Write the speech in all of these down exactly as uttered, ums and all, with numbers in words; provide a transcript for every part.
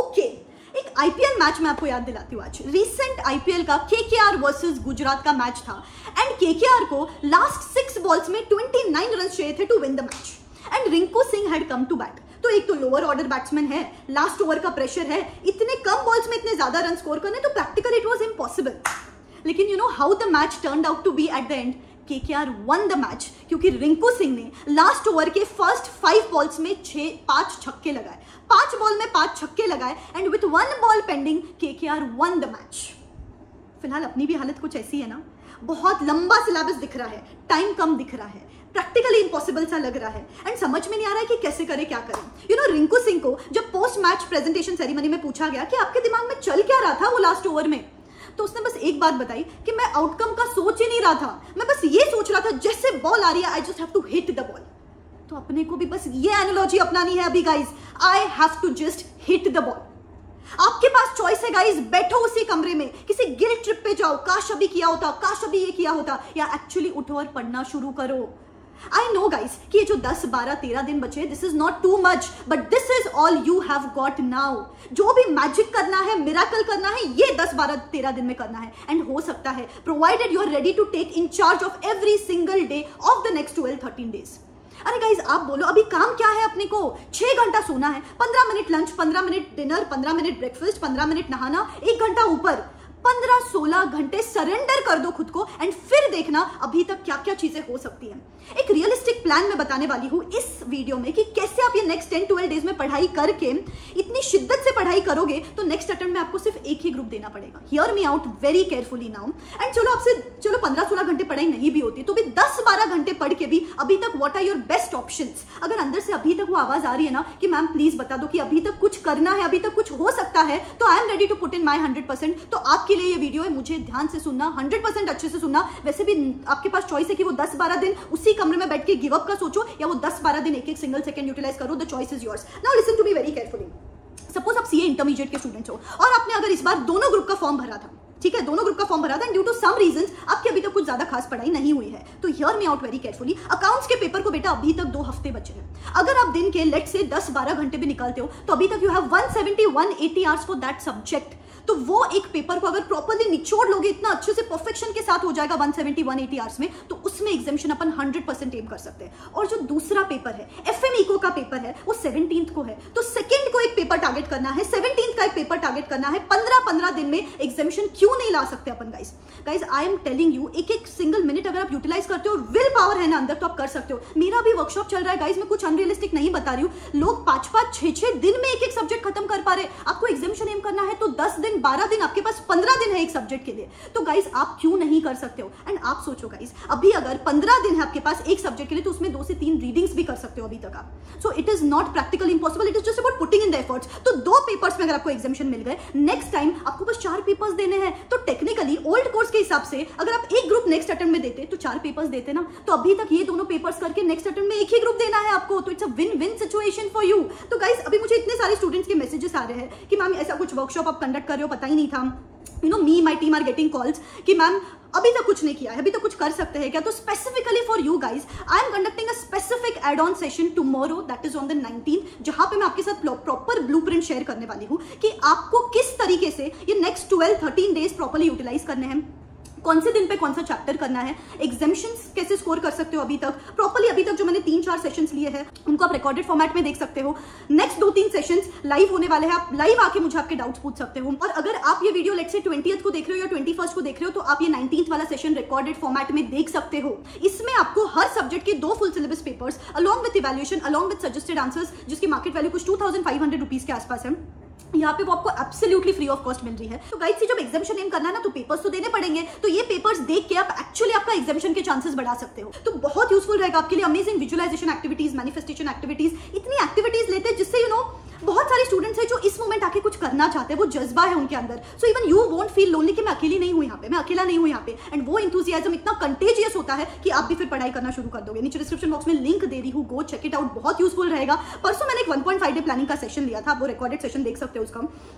Okay, एक IPL match मैं आपको याद दिलाती हूँ आज। रीसेंट आईपीएल का केकेआर वर्सेस गुजरात का मैच था एंड केकेआर को लास्ट सिक्स बॉल्स में उनतीस रन चाहिए थे to win the match and Rinku Singh had come to bat. तो एक तो लोअर ऑर्डर बैट्समैन है, लास्ट ओवर का प्रेशर है, इतने कम बॉल्स में इतने ज्यादा रन स्कोर करने, तो प्रैक्टिकली इट वाज इम्पॉसिबल। लेकिन you know how the match turned out to be at the end, KKR won the match क्योंकि रिंकू सिंह ने लास्ट ओवर के फर्स्ट फाइव बॉल्स में छह पांच छक्के लगाए, पांच बॉल में पांच छक्के लगाए and with one ball pending KKR won the match. फिलहाल अपनी भी हालत कुछ ऐसी है ना, बहुत लंबा सिलेबस दिख रहा है, टाइम कम दिख रहा है, प्रैक्टिकली इंपॉसिबल सा लग रहा है एंड समझ में नहीं आ रहा है कि कैसे करें, क्या करें। यू नो रिंकू सिंह को जब पोस्ट मैच प्रेजेंटेशन सेरेमनी में पूछा गया कि आपके दिमाग में चल क्या रहा था वो लास्ट ओवर में, तो उसने बस एक बात बताई कि मैं आउटकम का सोच ही नहीं रहा था, मैं बस ये सोच रहा था जैसे बॉल आ रही है I just have to hit the ball. तो अपने को भी बस ये एनालॉजी अपनानी है अभी guys, I have to just hit the ball. आपके पास चॉइस है गाइस, बैठो उसी कमरे में, किसी गिल्ट ट्रिप पे जाओ, काश अभी किया होता, काश अभी ये किया होता, या एक्चुअली उठो और पढ़ना शुरू करो। आई नो गाइस कि ये जो दस बारह तेरह दिन बचे, this is not too much but this is all you have got now. जो भी मैजिक करना है, मिराकल करना है, ये दस बारह तेरह दिन में करना है एंड हो सकता है provided you are ready to take in charge of every single day of the next twelve thirteen days. अरे गाइज आप बोलो अभी काम क्या है अपने को, छह घंटा सोना है, पंद्रह मिनट लंच, पंद्रह मिनट डिनर, पंद्रह मिनट ब्रेकफास्ट, पंद्रह मिनट नहाना, एक घंटा ऊपर, पंद्रह सोलह घंटे सरेंडर कर दो खुद को एंड फिर देखना अभी तक क्या क्या चीजें हो सकती हैं। एक रियलिस्टिक प्लान मैं बताने वाली हूं इस वीडियो में कि कैसे आप ये नेक्स्ट टेन ट्वेल्व डेज में पढ़ाई करके इतनी शिद्दत से पढ़ाई करोगे तो नेक्स्ट अटेम्प्ट में आपको सिर्फ एक ही ग्रुप देना पड़ेगा। Hear me out very carefully now and चलो आपसे चलो पंद्रह सोलह घंटे पढ़ाई नहीं भी होती तो भी दस बारह घंटे पढ़ के भी अभी तक what are your best options. अगर अंदर से अभी तक वो आवाज आ रही है ना कि मैम प्लीज बता दो कि अभी तक कुछ करना है, अभी तक कुछ हो सकता है, तो I am ready to put in my hundred percent. तो आपके लिए ये वीडियो है, मुझे ध्यान से सुनना, हंड्रेड परसेंट अच्छे से सुनना। वैसे भी आपके पास चॉइस है कि वो दस बारह दिन उसी कमरे में बैठ के गिव अप का सोचो या वो दस बारह दिन एक एक सिंगल सेकंड यूटिलाइज करो, the choice is yours. Now listen to me very carefully. Suppose आप सीए इंटरमीडिएट के स्टूडेंट्स हो और आपने अगर इस बार दोनों ग्रुप का फॉर्म भरा था, ठीक है, दोनों ग्रुप का फॉर्म भरा था and due to some reasons आपकी अभी तक कुछ ज्यादा खास पढ़ाई नहीं हुई है, तो hear me out very carefully. Accounts के पेपर को बेटा अभी तक दो हफ्ते बचे हैं। अगर आप दिन के लेट से दस बारह घंटे भी निकालते हो तो अभी तक you have one seventy one eighty hours for that subject. तो वो एक पेपर को अगर प्रॉपर्ली निचोड़ लोगे, इतना अच्छे से परफेक्शन के साथ हो जाएगा one seventy one eighty hours में, तो उसमें एग्जामिनेशन अपन हंड्रेड परसेंट एम कर सकते हैं। और जो दूसरा पेपर है एफएम इको का पेपर है वो सेवनटीन्थ को है, तो सेकंड को एक पेपर टारगेट करना है, सेवनटीन्थ का एक पेपर टारगेट करना है। पंद्रह पंद्रह दिन में एग्जामिनेशन क्यों नहीं ला सकते अपन guys? Guys I am telling you, एक एक सिंगल मिनट अगर आप यूटिलाइज करते हो, विल पावर है ना अंदर, तो आप कर सकते हो। मेरा भी वर्कशॉप चल रहा है गाइस, मैं कुछ अनरियलिस्टिक नहीं बता रही हूँ। लोग पांच पांच छह छह दिन में एक एक सब्जेक्ट खत्म कर पा रहे। आपको एग्जामिनेशन एम करना है तो दस दिन बारह दिन, आपके पास पंद्रह दिन है एक सब्जेक्ट के लिए, तो गाइस आप क्यों नहीं कर सकते हो? एंड आप सोचो गाइस, अभी अगर पंद्रह दिन है आपके पास एक सब्जेक्ट के लिए तो उसमें दो से तीन रीडिंग्स भी कर सकते हो अभी तक आप। So it is not practically impossible, it is just about putting in the efforts. तो दो पेपर्स में अगर आपको एग्जामिनेशन मिल गए, नेक्स्ट टाइम आपको बस चार पेपर्स देने हैं। तो टेक्निकली ओल्ड कोर्स के हिसाब से अगर आप एक ग्रुप नेक्स्ट अटेम्प्ट में देते तो चार पेपर्स देते ना, तो अभी तक ये दोनों पेपर्स करके नेक्स्ट अटेम्प्ट में एक ही ग्रुप देना है आपको, तो it's a win win situation for you. तो गाइस अभी मुझे इतने सारे स्टूडेंट्स के मैसेजेस आ रहे हैं कि मैम ऐसा कुछ वर्कशॉप आप कंडक्ट कर रहे हो, पता ही नहीं था। You know me my team are getting calls कि मैम अभी तक कुछ नहीं किया है, अभी तक कुछ कर सकते हैं क्या? तो specifically for you guys I am conducting a specific add on session tomorrow, that is on the nineteenth, जहां पे मैं आपके साथ प्रॉपर ब्लूप्रिंट शेयर करने वाली हूं कि आपको किस तरीके से ये next twelve thirteen days properly utilise करने हैं, कौन से दिन पे कौन सा चैप्टर करना है, एग्जामिशंस कैसे स्कोर कर सकते हो अभी तक प्रॉपर्ली। अभी तक जो मैंने तीन चार सेशंस लिए हैं उनको आप रिकॉर्डेड फॉर्मेट में देख सकते हो। नेक्स्ट दो तीन सेशंस लाइव होने वाले हैं, आप लाइव आके मुझे आपके डाउट्स पूछ सकते हो। और अगर आप ये वीडियो लेट से ट्वेंटियथ को देख रहे हो या ट्वेंटी फर्स्ट को देख रहे हो तो आप ये नाइनटीन्थ वाला सेशन रिकॉर्डेड फॉर्मेट में देख सकते हो। इसमें आपको हर सब्जेक्ट के दो full syllabus papers along with evaluation, along with suggested answers, जिसकी मार्केट वैल्यू कुछ two thousand five hundred rupees के आसपास है, यहाँ पे वो आपको एब्सोल्युटली फ्री ऑफ कॉस्ट मिल रही है। तो गाइस से जब एग्जामिनेशन एम करना है ना तो पेपर्स तो देने पड़ेंगे, तो ये पेपर्स देख के आप एक्चुअली आपका एग्जामिनेशन के चांसेस बढ़ा सकते हो। तो बहुत यूजफुल रहेगा आपके लिए। Amazing visualisation activities, manifestation activities, इतनी एक्टिविटीज लेते हैं जिससे यू नो बहुत सारे स्टूडेंट्स हैं जो इस मोमेंट आके कुछ करना चाहते हैं, वो जज्बा है उनके अंदर। So even you won't feel lonely कि मैं अकेली नहीं हूं यहाँ पे, मैं अकेला नहीं हूं यहाँ पे। एंड वो इंथुसियाज्म इतना कंटेजियस होता है कि आप भी फिर पढ़ाई करना शुरू कर दोगे। नीचे डिस्क्रिप्शन बॉक्स में लिंक दे रही हूँ, गो चेक इट आउट, बहुत यूजफुल रहेगा। परसों मैंने एक one point five day planning का सेशन लिया था, वो रिकॉर्डेड सेशन देख सकते हो उसका।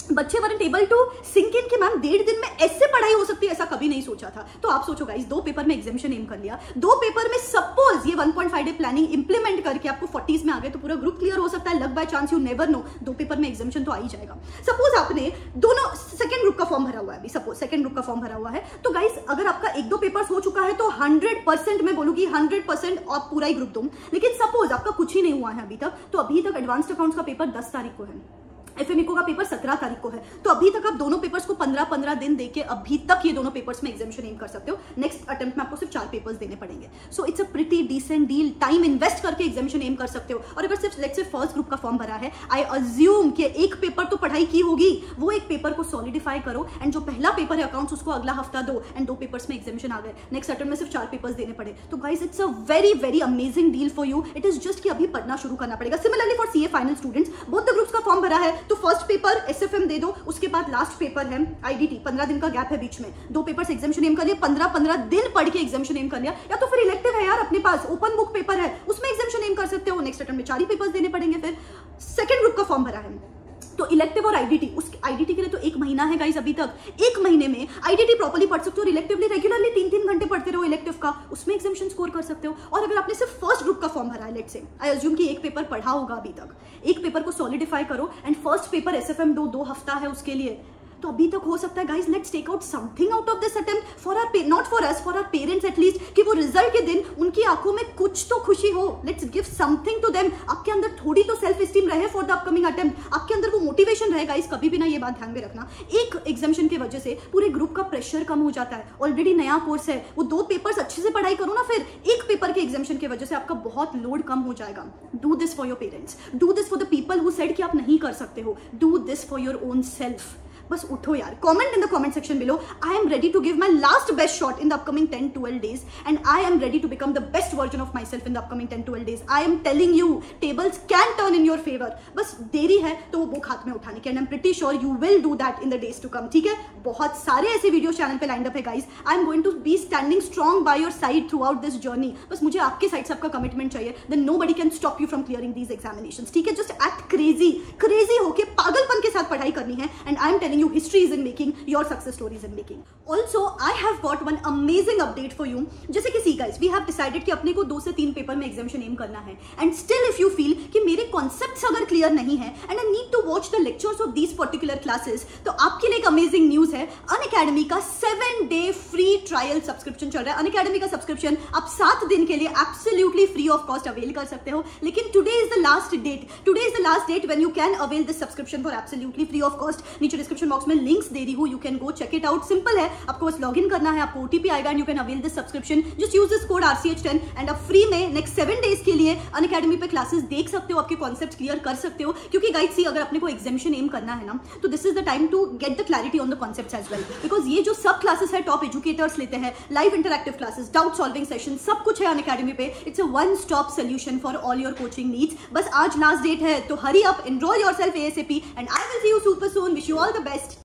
बच्चे वर टेबल टू सिंक इन कि मैम डेढ़ दिन में ऐसे पढ़ाई हो सकती है, ऐसा कभी नहीं सोचा था। तो आप सोचो गाइस, दो पेपर में एग्जामिशन एम कर लिया, दो पेपर में सपोज ये one point five day planning implement करके आपको फोर्टीज में आ गए तो पूरा ग्रुप क्लियर हो सकता है। Luck by chance, you never know, दो पेपर में एग्जामिशन तो आ ही जाएगा। सपोज आपने दोनों सेकंड ग्रुप का फॉर्म भरा हुआ है, अभी सपोज सेकंड ग्रुप का फॉर्म भरा हुआ है, तो गाइस अगर आपका एक दो पेपर हो चुका है तो हंड्रेड परसेंट मैं बोलूंगी हंड्रेड परसेंट आप पूरा ही ग्रुप दो। लेकिन सपोज आपका कुछ ही नहीं हुआ है अभी तक, तो अभी तक एडवांस्ड अकाउंट्स का पेपर दस तारीख को है, एफएमईको का पेपर सत्रह तारीख को है, तो अभी तक आप दोनों पेपर्स को पंद्रह पंद्रह दिन देके अभी तक ये दोनों पेपर्स में एग्जामिशन एम कर सकते हो। नेक्स्ट अटेम्प्ट में आपको सिर्फ चार पेपर्स देने पड़ेंगे। So it's a pretty decent deal, time invest करके एग्जामिशन एम कर सकते हो। और अगर सिर्फ लेट्स से फर्स्ट ग्रुप का फॉर्म भरा है, आई अज्यूम कि एक पेपर तो पढ़ाई की होगी, वो एक पेपर को सॉलिडिफाई करो एंड जो पहला पेपर है अकाउंट्स उसको अगला हफ्ता दो एंड दो पेपर्स में एग्जामिशन आ गए। नेक्स्ट अटेम्प्ट में सिर्फ चार पेपर्स देने पड़े। तो guys it's a very very amazing deal for you. It is just कि अभी पढ़ना शुरू करना पड़ेगा। Similarly for CA final students, both the groups का फॉर्म भरा है तो फर्स्ट पेपर एसएफएम दे दो, उसके बाद लास्ट पेपर है आईडीटी, पंद्रह दिन का गैप है बीच में, दो पेपर्स एग्जामिशन एम कर लिया, पंद्रह पंद्रह दिन पढ़ के एग्जामिशन एम कर लिया। या तो फिर इलेक्टिव है यार अपने पास, ओपन बुक पेपर है, उसमें एग्जामिशन एम कर सकते हो। नेक्स्ट अटेम्प्ट में चार ही पेपर्स देने पड़ेंगे। फिर सेकंड ग्रुप का फॉर्म भरा है तो इलेक्टिव और आईडीटी, उस आईडीटी के लिए तो एक महीना है गाइस अभी तक, एक महीने में आईडीटी प्रॉपर्ली पढ़ सकते हो, रिलेक्टिवली रेगुलरली तीन तीन घंटे पढ़ते रहो इलेक्टिव का, उसमें एग्जामिशन स्कोर कर सकते हो। और अगर आपने सिर्फ फर्स्ट ग्रुप का फॉर्म भरा है, लेट्स से आई अज्यूम कि एक पेपर पढ़ा होगा अभी तक, एक पेपर को सॉलिडिफाई करो एंड फर्स्ट पेपर एसएफएम दो, दो हफ्ता है उसके लिए, तो अभी तक हो सकता है guys let's take out something out of this attempt for our, not for us, for our parents at least, कि वो रिजल्ट के दिन उनकी आंखों में कुछ तो खुशी हो। Let's give something to them. आपके अंदर थोड़ी तो सेल्फ एस्टीम रहे फॉर द अपकमिंग अटेम्प्ट, आपके अंदर वो मोटिवेशन रहे गाइस। कभी भी ना ये बात ध्यान में रखना, एक एग्जामिशन की वजह से पूरे ग्रुप का प्रेशर कम हो जाता है। ऑलरेडी नया कोर्स है, वो दो पेपर्स अच्छे से पढ़ाई करो ना, फिर एक पेपर के एग्जामिशन की वजह से आपका बहुत लोड कम हो जाएगा। Do this for your parents, do this for the people who said कि आप नहीं कर सकते हो, do this for your own self. बस उठो यार, comment in the comment section below, I am ready to give my last best shot in the upcoming ten twelve days and I am ready to become the best version of myself in the upcoming ten twelve days. I am telling you tables can turn in your favour, बस देरी है तो वो book हाथ में उठाने की, and I am pretty sure you will do that in the days to come. ठीक है, बहुत सारे ऐसे वीडियो चैनल पे लाइंड अप है guys. I am going to be standing strong by your side throughout this journey. बस मुझे आपके साइड से आपका कमिटमेंट चाहिए, then nobody can stop you from clearing these examinations. ठीक है, जस्ट एक्ट क्रेजी, क्रेजी होके पागलपन के साथ पढ़ाई करनी है and I am telling you history is in making, your success stories in making. Also, I have got one amazing update for you. जैसे कि see guys, we have decided कि अपने को दो से तीन पेपर में एग्जामिशन एम करना है and still if you feel कि मेरे कॉन्सेप्ट्स अगर क्लियर नहीं है and I need to watch the lectures of these particular classes, तो आपके लिए एक अमेजिंग न्यूज है। अनअकैडमी का seven day free trial subscription चल रहा है। अनअकैडमी का सब्सक्रिप्शन आप सात दिन के लिए absolutely free of cost avail कर सकते हो, लेकिन today is the last date, today is the last date when you can avail this subscription for absolutely free of cost. नीचे डिस्क्रिप्शन बॉक्स में लिंक्स दे रही हूँ, you can go check it out. Simple है, आपको बस log in करना है, आपको ओटीपी आएगा and you can avail this subscription. Just use this code R C H ten and आप फ्री में नेक्स्ट सेवन डेज के लिए अनअकैडमी पे क्लासेस देख सकते हो, आपके कॉन्सेप्ट क्लियर कर सकते हो। क्योंकि गाइड सी, अगर अपने को एग्जामिशन एम करना है ना, तो this is the time to get the clarity on the concepts as well, because ये जो सब क्लासेस है टॉप एजुकेटर्स लेते हैं, live interactive classes, doubt solving session, सब कुछ है अनअकैडमी पे। It's a one stop solution for all your coaching needs. बस आज लास्ट डेट है, तो hurry up, enrol yourself ASAP and I will see you super soon. Wish you all the best.